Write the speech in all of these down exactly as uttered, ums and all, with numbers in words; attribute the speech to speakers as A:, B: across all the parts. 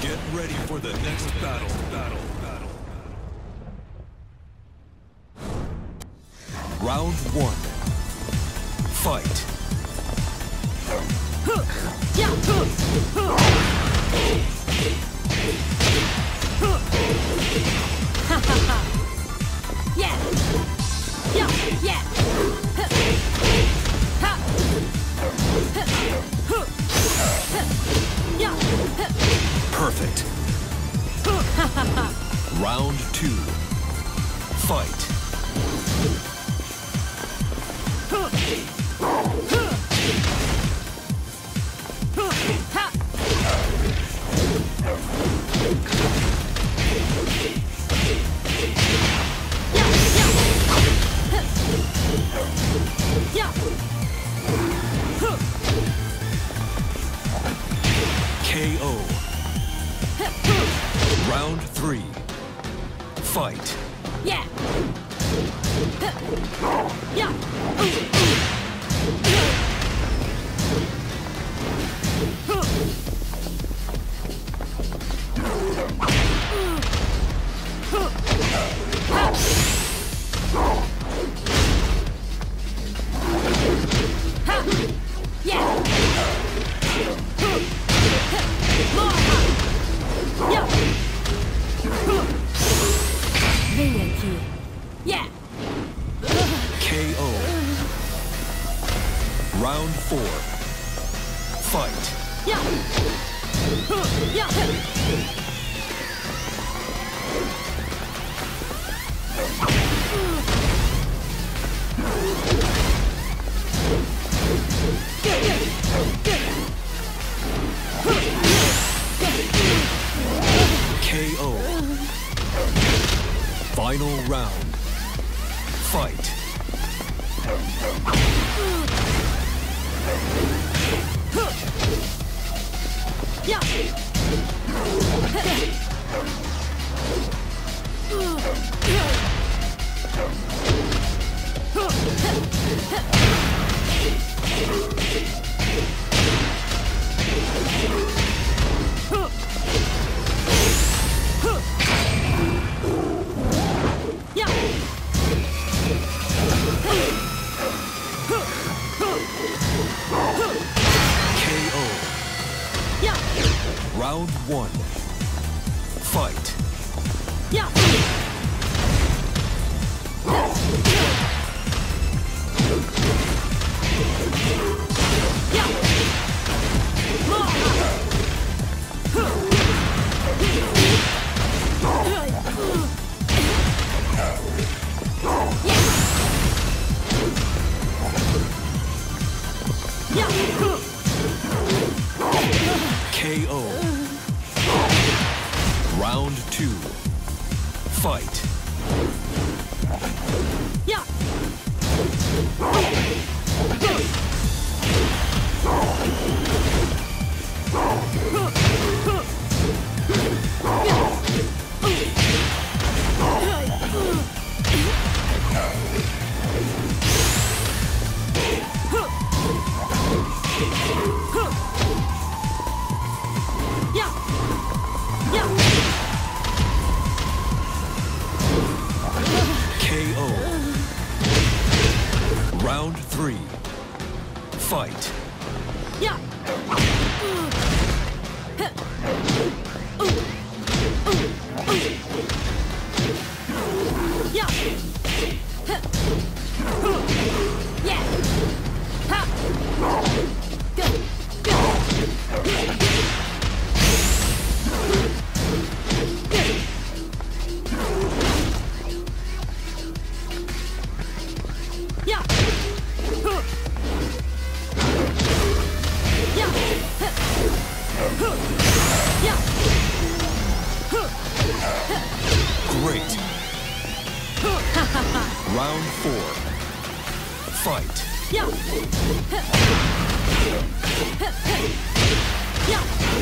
A: Get ready for the next battle. Battle. Battle. Round one. Fight.
B: Yeah. Yeah. Yeah.
A: Perfect. Round two. Fight. K O. Round three. Fight.
B: Yeah. Yeah. Yeah.
A: K O. Round four. Fight.
B: Yeah. Yeah.
A: K O. Final round. Fight.
B: Yeah.
A: K O. Round one. Fight.
B: Yeah.
A: K O. Round two. Fight.
B: Yeah.
A: K O. Round three. Fight.
B: Yeah. Yeah. Yeah. Ha. Go. Go. Yeah. Yeah. Yeah.
A: Great. Round four. Fight.
B: Yeah. Yeah.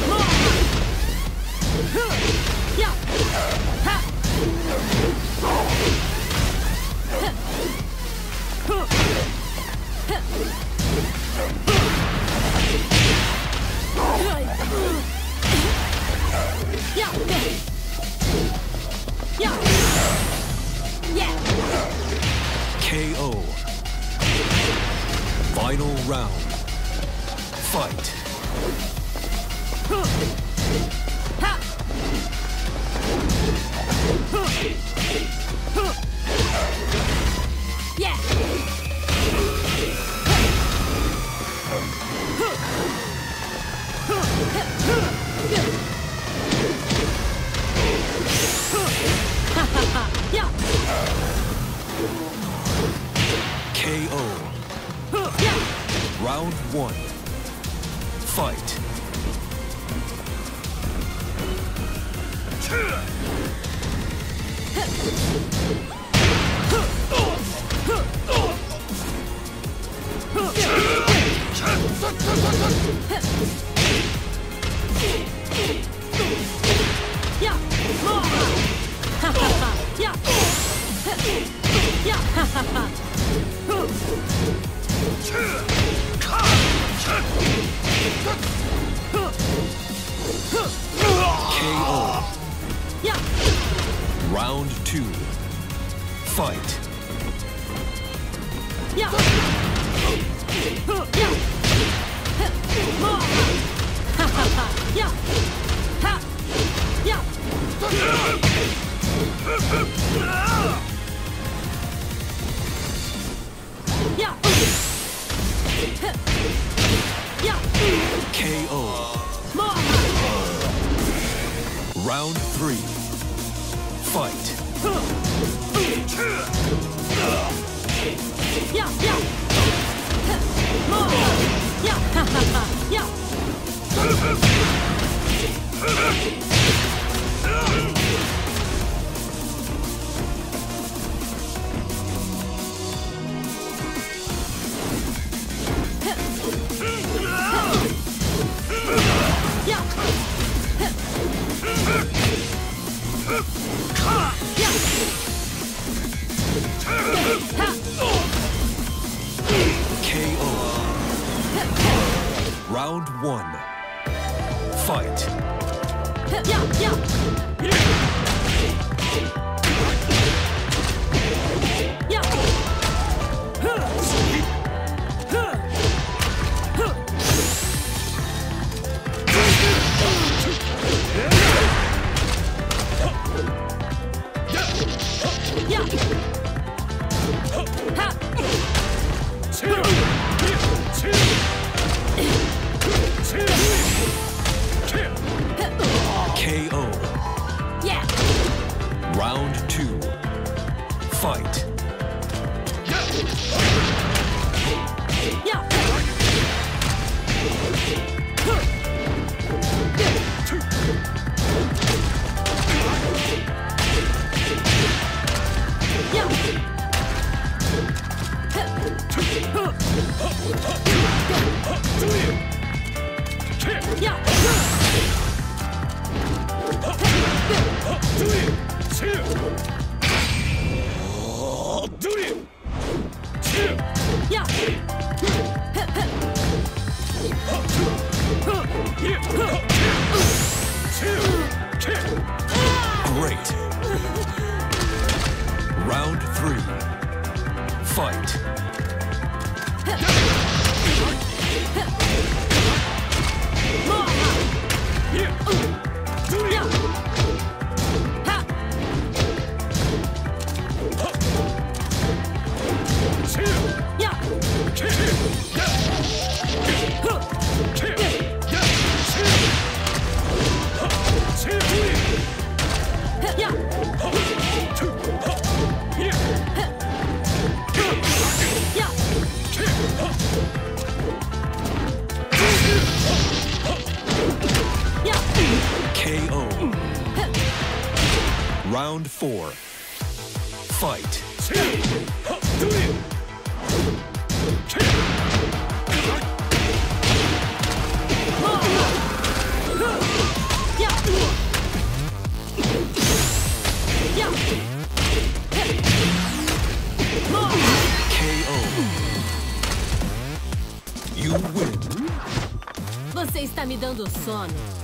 B: Yeah. Ha.
A: Final round. Fight.
B: Yeah. Yeah.
A: K O.
B: Yeah.
A: Round one. Fight.
B: Yeah. Yeah. Yeah.
A: K O.
B: Yeah.
A: Round two. Fight.
B: Yeah. Yeah. Yeah. Ha. Yeah. Yeah. Yeah.
A: K O.
B: More.
A: Round three. Fight.
B: Yeah. Yeah. More. Yeah. Yeah.
A: K O. Round one. Fight.
B: Yeah, yeah. Yeah. Yeah. Ha.
A: K O.
B: Yeah.
A: Round two. Fight.
B: Yeah.
A: Great. Round three. Fight. K O. Round four. Fight. K O. You win.
B: Você está me dando sono.